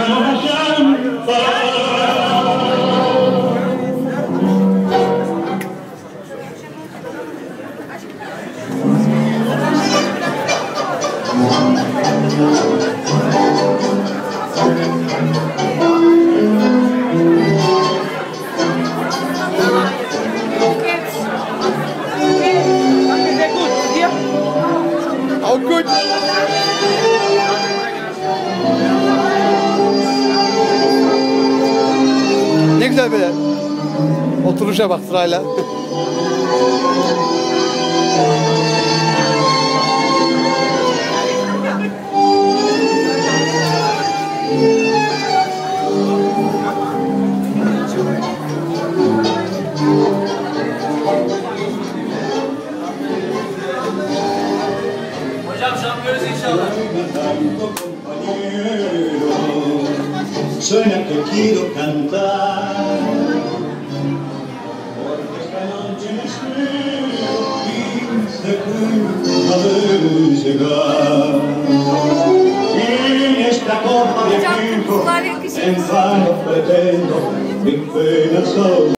Good. Ne güzel böyle. Oturuşa bak sırayla. Hocam şampiyonuz inşallah. Suena que quiero cantar, porque esta noche me espero y a ver llegar. Y en esta copa de tiempo, en vano pretendo, mi pena sola.